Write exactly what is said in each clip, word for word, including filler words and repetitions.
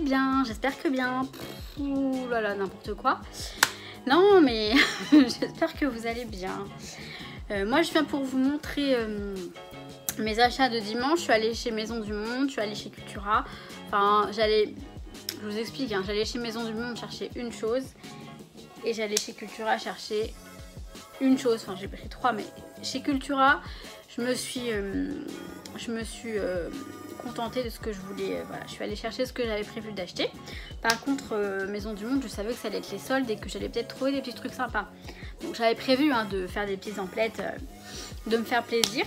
bien, j'espère que bien. Ouh là là, n'importe quoi. Non mais j'espère que vous allez bien. Euh, moi je viens pour vous montrer euh, mes achats de dimanche. Je suis allée chez Maison du Monde, je suis allée chez Cultura. Enfin j'allais, je vous explique, hein, j'allais chez Maison du Monde chercher une chose. Et j'allais chez Cultura chercher une chose. Enfin j'ai pris trois, mais chez Cultura je me suis, euh, je me suis euh, contentée de ce que je voulais. Euh, voilà, je suis allée chercher ce que j'avais prévu d'acheter. Par contre, euh, Maison du Monde, je savais que ça allait être les soldes et que j'allais peut-être trouver des petits trucs sympas. Donc j'avais prévu hein, de faire des petites emplettes, euh, de me faire plaisir.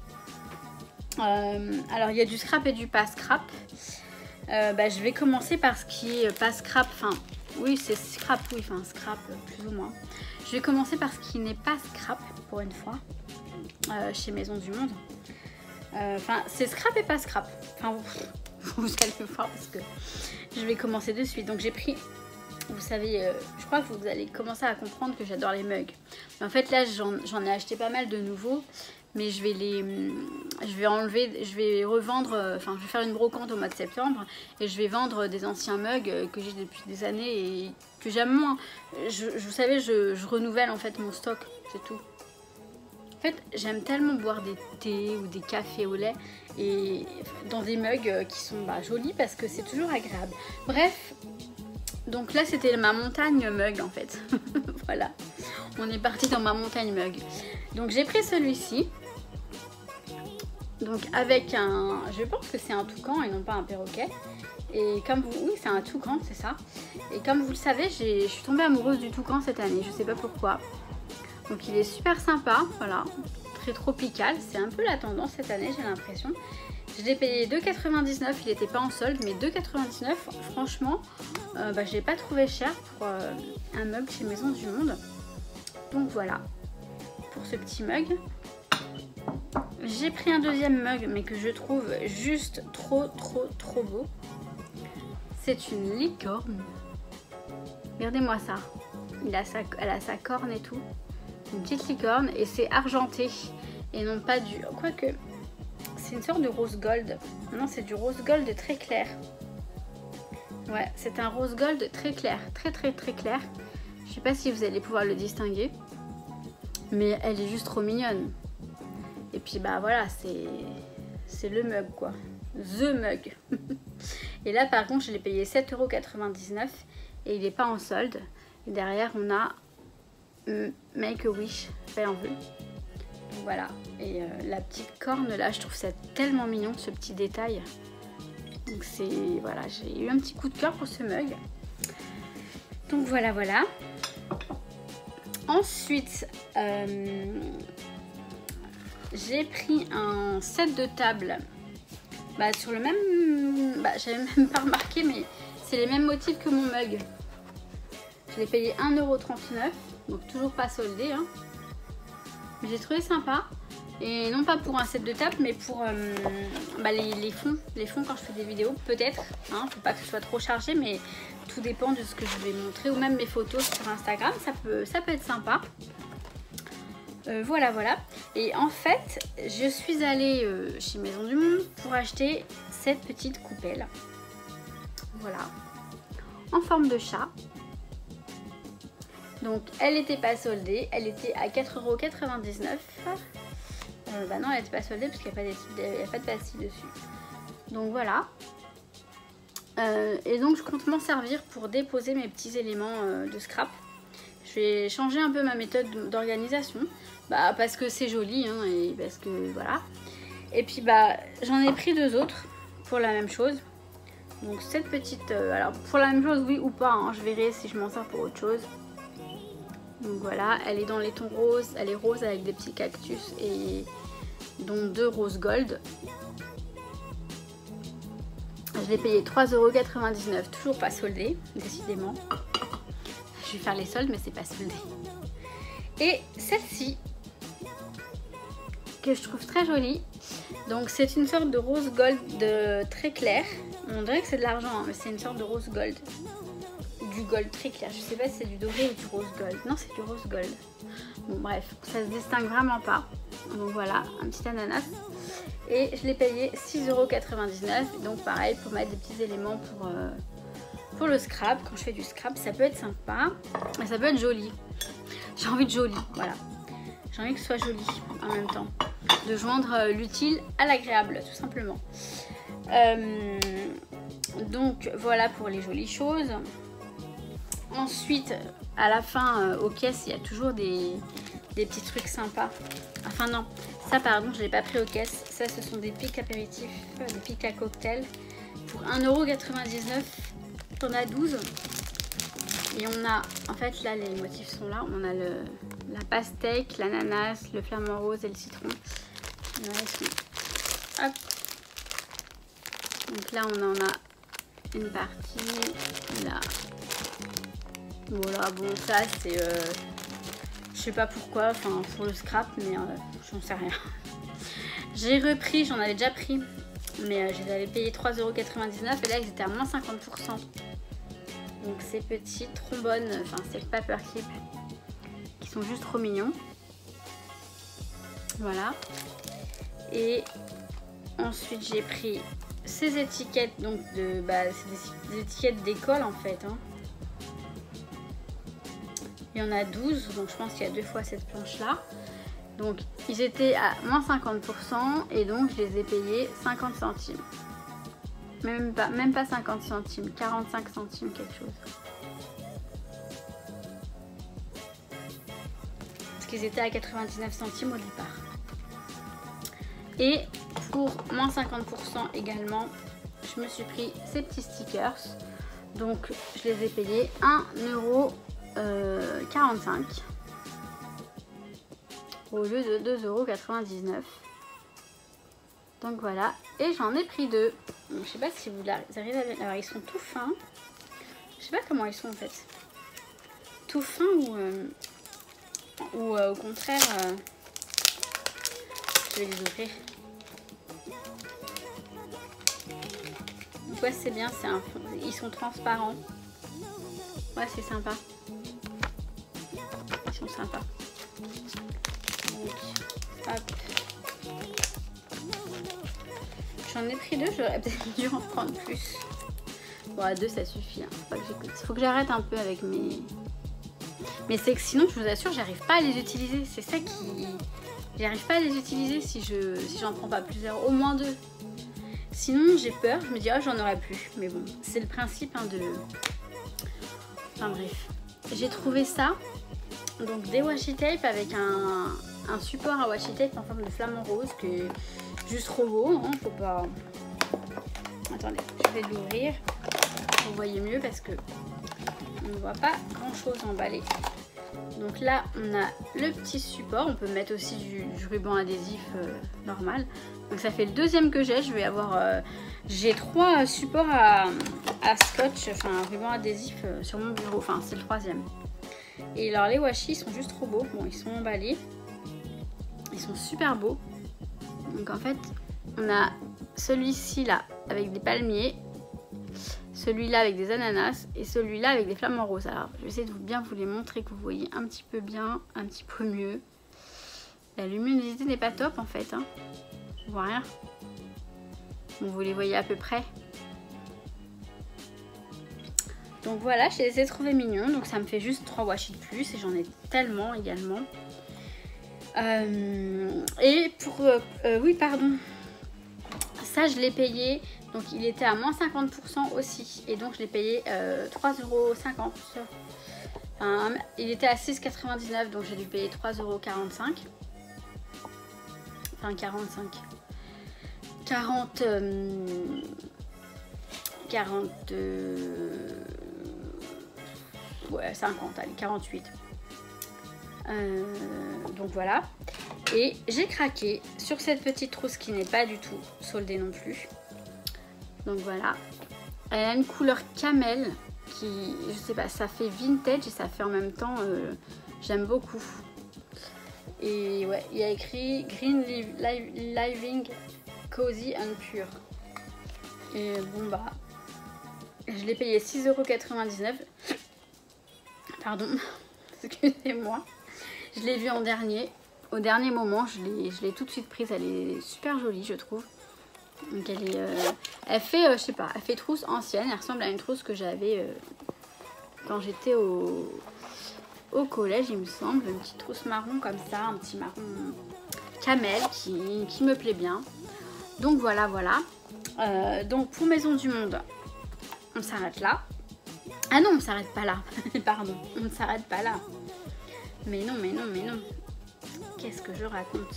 Euh, alors il y a du scrap et du pas scrap. Euh, bah, je vais commencer par ce qui est pas scrap. Enfin, oui, c'est scrap, oui, enfin scrap plus ou moins. Je vais commencer par ce qui n'est pas scrap pour une fois. Euh, chez Maison du Monde. Enfin, euh, c'est scrap et pas scrap. Enfin, vous, vous allez voir parce que je vais commencer de suite. Donc j'ai pris, vous savez, euh, je crois que vous allez commencer à comprendre que j'adore les mugs. Mais en fait là, j'en ai acheté pas mal de nouveaux, mais je vais les, je vais enlever, je vais revendre. Enfin, je vais faire une brocante au mois de septembre et je vais vendre des anciens mugs que j'ai depuis des années et que j'aime moins. Je, je, vous savez, je, je renouvelle en fait mon stock, c'est tout. En fait, j'aime tellement boire des thés ou des cafés au lait et dans des mugs qui sont bah, jolis parce que c'est toujours agréable. Bref, donc là c'était ma montagne mug en fait. Voilà, on est parti dans ma montagne mug. Donc j'ai pris celui-ci. Donc avec un, je pense que c'est un toucan et non pas un perroquet. Et comme vous, oui c'est un toucan, c'est ça. Et comme vous le savez, je suis tombée amoureuse du toucan cette année, je sais pas pourquoi. Donc il est super sympa, voilà, très tropical, c'est un peu la tendance cette année j'ai l'impression. Je l'ai payé deux quatre-vingt-dix-neuf, il n'était pas en solde, mais deux quatre-vingt-dix-neuf, franchement, euh, bah, je l'ai pas trouvé cher pour euh, un mug chez Maison du Monde. Donc voilà, pour ce petit mug. J'ai pris un deuxième mug, mais que je trouve juste trop trop trop beau. C'est une licorne. Regardez-moi ça, il a sa, elle a sa corne et tout. Une petite licorne et c'est argenté et non pas du... Quoique, c'est une sorte de rose gold. Non, c'est du rose gold très clair. Ouais, c'est un rose gold très clair. Très très très clair. Je sais pas si vous allez pouvoir le distinguer. Mais elle est juste trop mignonne. Et puis bah voilà, c'est c'est le mug quoi. The mug. Et là par contre, je l'ai payé sept euros quatre-vingt-dix-neuf et il n'est pas en solde. Et derrière, on a... Make a Wish, fait en vue. Donc voilà, et euh, la petite corne là, je trouve ça tellement mignon ce petit détail. Donc c'est, voilà, j'ai eu un petit coup de cœur pour ce mug. Donc voilà, voilà. Ensuite, euh, j'ai pris un set de table. Bah, sur le même, bah, j'avais même pas remarqué, mais c'est les mêmes motifs que mon mug. Je l'ai payé un euro trente-neuf. Donc toujours pas soldé hein. Mais j'ai trouvé sympa. Et non pas pour un set de table, mais pour euh, bah, les, les fonds. Les fonds quand je fais des vidéos, peut-être hein. Faut pas que ce soit trop chargé, mais tout dépend de ce que je vais montrer. Ou même mes photos sur Instagram, ça peut, ça peut être sympa. euh, Voilà voilà. Et en fait je suis allée euh, chez Maison du Monde pour acheter cette petite coupelle. Voilà, en forme de chat. Donc elle n'était pas soldée, elle était à quatre euros quatre-vingt-dix-neuf. Euh, bah non, elle n'était pas soldée parce qu'il n'y a, a pas de pastille dessus. Donc voilà. Euh, et donc je compte m'en servir pour déposer mes petits éléments euh, de scrap. Je vais changer un peu ma méthode d'organisation. Bah parce que c'est joli hein, et parce que voilà. Et puis bah j'en ai pris deux autres pour la même chose. Donc cette petite... Euh, alors pour la même chose oui ou pas, hein, je verrai si je m'en sers pour autre chose. Donc voilà, elle est dans les tons roses, elle est rose avec des petits cactus et dont deux roses gold. Je l'ai payé trois euros quatre-vingt-dix-neuf, toujours pas soldé, décidément. Je vais faire les soldes mais c'est pas soldé. Et celle-ci, que je trouve très jolie. Donc c'est une sorte de rose gold de très clair. On dirait que c'est de l'argent, hein, mais c'est une sorte de rose gold. Du gold très clair. Je sais pas si c'est du doré ou du rose gold. Non, c'est du rose gold. Bon bref, ça se distingue vraiment pas. Donc voilà, un petit ananas. Et je l'ai payé six euros quatre-vingt-dix-neuf. Donc pareil, pour mettre des petits éléments pour, euh, pour le scrap, quand je fais du scrap, ça peut être sympa et ça peut être joli. J'ai envie de joli, voilà. J'ai envie que ce soit joli en même temps. De joindre l'utile à l'agréable, tout simplement. Euh, donc voilà pour les jolies choses. Ensuite, à la fin, euh, aux caisses, il y a toujours des, des petits trucs sympas. Enfin non, ça pardon, je ne l'ai pas pris aux caisses. Ça, ce sont des pics apéritifs, des pics à cocktail. Pour un euro quatre-vingt-dix-neuf, on a douze. Et on a, en fait là les motifs sont là. On a le, la pastèque, l'ananas, le flamant rose et le citron. Là, ils sont... Hop. Donc là on en a une partie, là. Voilà, bon ça c'est... Euh, je sais pas pourquoi, enfin pour le scrap, mais euh, j'en sais rien. J'ai repris, j'en avais déjà pris, mais euh, je les avais payés trois euros quatre-vingt-dix-neuf et là ils étaient à moins cinquante pour cent. Donc ces petits trombones, enfin c'est le paperclip, qui sont juste trop mignons. Voilà. Et ensuite j'ai pris ces étiquettes, donc de, bah, c'est des, des étiquettes d'école en fait. Hein. Il y en a douze, donc je pense qu'il y a deux fois cette planche là. Donc ils étaient à moins cinquante pour cent et donc je les ai payés cinquante centimes. Même pas, même pas cinquante centimes, quarante-cinq centimes quelque chose. Parce qu'ils étaient à quatre-vingt-dix-neuf centimes au départ. Et pour moins cinquante pour cent également, je me suis pris ces petits stickers. Donc je les ai payés un euro quarante-cinq au lieu de deux euros quatre-vingt-dix-neuf. Donc voilà, et j'en ai pris deux. Donc, je sais pas si vous arrivez à... Alors ils sont tout fins. Je sais pas comment ils sont en fait. Tout fins ou, euh... ou euh, au contraire... Euh... Je vais les ouvrir. Donc ouais c'est bien, c'est un fond. Ils sont transparents. Ouais c'est sympa. Ils sont sympas. Donc, hop. J'en ai pris deux, j'aurais peut-être dû en prendre plus. Bon, à deux, ça suffit. Hein. Faut pas que j'écoute. Faut que j'arrête un peu avec mes... Mais c'est que sinon, je vous assure, j'arrive pas à les utiliser. C'est ça qui... J'arrive pas à les utiliser si je si j'en prends pas plusieurs. Au moins deux. Sinon, j'ai peur. Je me dis, oh, j'en aurais plus. Mais bon, c'est le principe hein, de... Enfin bref. J'ai trouvé ça. Donc, des washi tape avec un... un support à washi tape en forme de flamant rose qui est juste trop beau, hein, faut pas... Attendez, je vais l'ouvrir pour vous voyez mieux parce que on ne voit pas grand chose emballé. Donc là on a le petit support, on peut mettre aussi du, du ruban adhésif euh, normal. Donc ça fait le deuxième que j'ai, je vais avoir... Euh, j'ai trois supports à, à scotch, enfin un ruban adhésif euh, sur mon bureau, enfin c'est le troisième. Et alors les washi sont juste trop beaux, bon ils sont emballés. Ils sont super beaux. Donc en fait, on a celui-ci là avec des palmiers, celui-là avec des ananas et celui-là avec des flamants roses. Alors, je vais essayer de vous bien vous les montrer que vous voyez un petit peu bien, un petit peu mieux. La luminosité n'est pas top en fait. Hein. On voit rien. Bon, vous les voyez à peu près. Donc voilà, je les ai trouvés mignons. Donc ça me fait juste trois washi de plus et j'en ai tellement également. Euh, et pour euh, euh, oui pardon ça je l'ai payé donc il était à moins cinquante pour cent aussi et donc je l'ai payé euh, trois euros cinquante. Enfin, il était à six euros quatre-vingt-dix-neuf donc j'ai dû payer trois euros quarante-cinq, enfin quarante-cinq quarante euh, quarante euh, ouais cinquante, allez quarante-huit. Euh, donc voilà, et j'ai craqué sur cette petite trousse qui n'est pas du tout soldée non plus. Donc voilà, elle a une couleur camel qui, je sais pas, ça fait vintage et ça fait en même temps, euh, j'aime beaucoup. Et ouais, il y a écrit Green Liv Liv Living Cozy and Pure. Et bon bah, je l'ai payé six euros quatre-vingt-dix-neuf. Pardon, excusez-moi. Je l'ai vue en dernier, au dernier moment, je l'ai tout de suite prise, elle est super jolie je trouve. Donc elle est, euh, elle fait, euh, je sais pas, elle fait trousse ancienne. Elle ressemble à une trousse que j'avais euh, quand j'étais au, au collège, il me semble. Une petite trousse marron comme ça, un petit marron camel qui, qui me plaît bien. Donc voilà, voilà. Euh, donc pour Maison du Monde, on s'arrête là. Ah non, on s'arrête pas là. Pardon, on ne s'arrête pas là. Mais non, mais non, mais non. Qu'est-ce que je raconte?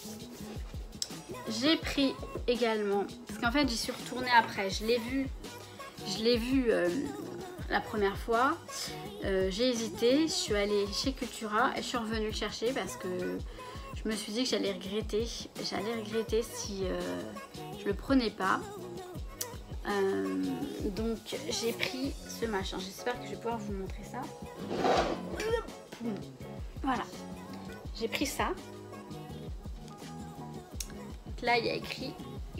J'ai pris également, parce qu'en fait j'y suis retournée après, je l'ai vu, je l'ai vu euh, la première fois, euh, j'ai hésité, je suis allée chez Cultura et je suis revenue le chercher parce que je me suis dit que j'allais regretter, j'allais regretter si euh, je le prenais pas. Euh, donc j'ai pris ce machin, j'espère que je vais pouvoir vous montrer ça. Voilà, j'ai pris ça. Là il y a écrit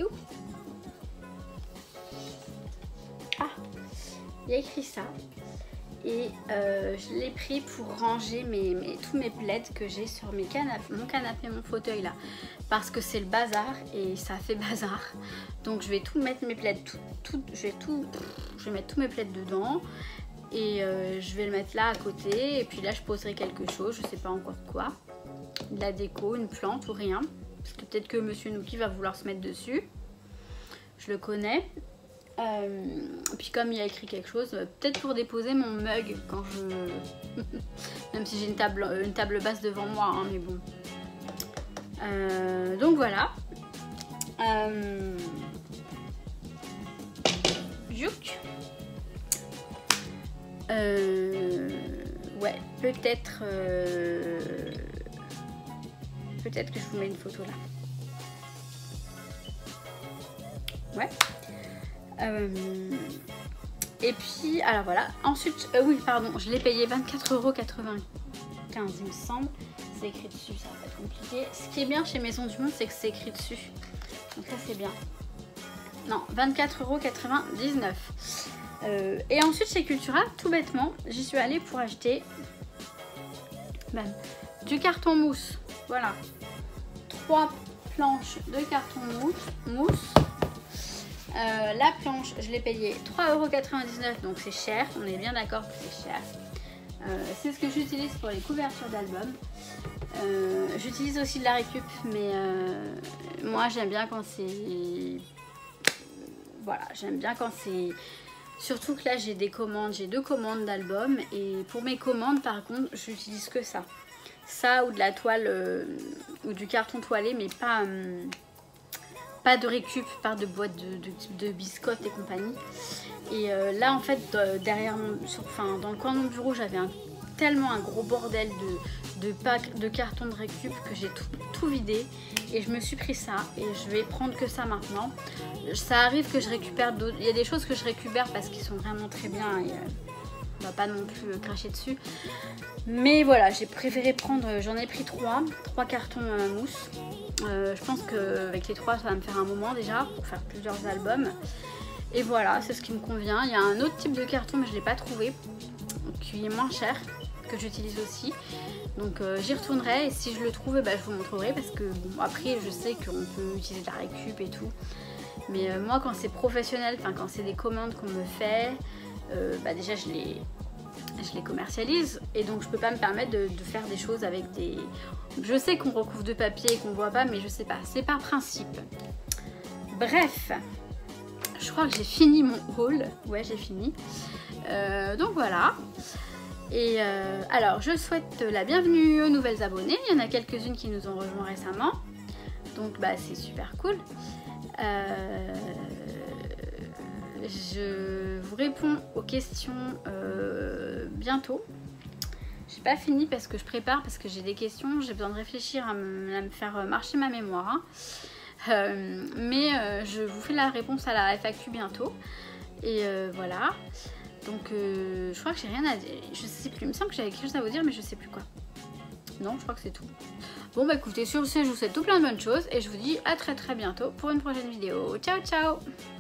ah il y a écrit ça et euh, je l'ai pris pour ranger mes, mes, tous mes plaids que j'ai sur mes canapés, mon canapé et mon fauteuil là, parce que c'est le bazar et ça fait bazar. Donc je vais tout mettre mes plaids, tout, tout, je vais tout, je vais mettre tous mes plaids dedans et euh, je vais le mettre là à côté. Et puis là je poserai quelque chose, je sais pas encore quoi, de la déco, une plante ou rien. Parce que peut-être que Monsieur Nouki va vouloir se mettre dessus. Je le connais. Euh, puis comme il y a écrit quelque chose, peut-être pour déposer mon mug quand je... Même si j'ai une table, une table basse devant moi, hein, mais bon. Euh, donc voilà. Euh... Juk. Euh... Ouais, peut-être... Euh... Peut-être que je vous mets une photo là. Ouais. Euh, et puis, alors voilà. Ensuite, euh, oui, pardon, je l'ai payé vingt-quatre euros quatre-vingt-quinze, il me semble. C'est écrit dessus, ça va être compliqué. Ce qui est bien chez Maison du Monde, c'est que c'est écrit dessus. Donc ça, c'est bien. Non, vingt-quatre euros quatre-vingt-dix-neuf. Euh, et ensuite, chez Cultura, tout bêtement, j'y suis allée pour acheter ben, du carton mousse. Voilà, trois planches de carton mousse. mousse. Euh, la planche, je l'ai payée trois euros quatre-vingt-dix-neuf, donc c'est cher. On est bien d'accord que c'est cher. Euh, c'est ce que j'utilise pour les couvertures d'albums. Euh, j'utilise aussi de la récup, mais euh, moi j'aime bien quand c'est... Voilà, j'aime bien quand c'est... Surtout que là j'ai des commandes, j'ai deux commandes d'albums. Et pour mes commandes par contre, j'utilise que ça. Ça ou de la toile euh, ou du carton toilé, mais pas, euh, pas de récup, pas de boîte de, de, de biscottes et compagnie. Et euh, là en fait euh, derrière mon, sur, enfin, dans le coin de mon bureau j'avais un, tellement un gros bordel de, de packs de carton de récup que j'ai tout, tout vidé. Et je me suis pris ça et je vais prendre que ça maintenant. Ça arrive que je récupère d'autres, il y a des choses que je récupère parce qu'ils sont vraiment très bien et euh, on va pas non plus cracher dessus. Mais voilà, j'ai préféré prendre, j'en ai pris trois, trois cartons euh, mousse. Euh, je pense qu'avec les trois, ça va me faire un moment déjà pour faire plusieurs albums. Et voilà, c'est ce qui me convient. Il y a un autre type de carton, mais je ne l'ai pas trouvé, qui est moins cher, que j'utilise aussi. Donc euh, j'y retournerai et si je le trouve, bah, je vous montrerai parce que bon, après, je sais qu'on peut utiliser de la récup et tout. Mais euh, moi, quand c'est professionnel, enfin quand c'est des commandes qu'on me fait, euh, bah, déjà je les... je les commercialise et donc je peux pas me permettre de, de faire des choses avec des... Je sais qu'on recouvre de papier et qu'on voit pas, mais je sais pas, c'est par principe. Bref, je crois que j'ai fini mon haul. Ouais, j'ai fini. Euh, donc voilà. Et euh, alors, je souhaite la bienvenue aux nouvelles abonnées. Il y en a quelques-unes qui nous ont rejoints récemment. Donc bah c'est super cool. Euh... Je vous réponds aux questions euh, bientôt. J'ai pas fini parce que je prépare, parce que j'ai des questions, j'ai besoin de réfléchir à me, à me faire marcher ma mémoire. Hein. Euh, mais euh, je vous fais la réponse à la F A Q bientôt. Et euh, voilà. Donc euh, je crois que j'ai rien à dire. Je sais plus, il me semble que j'avais quelque chose à vous dire, mais je sais plus quoi. Non, je crois que c'est tout. Bon bah écoutez, sur ce, je vous souhaite tout plein de bonnes choses et je vous dis à très très bientôt pour une prochaine vidéo. Ciao ciao!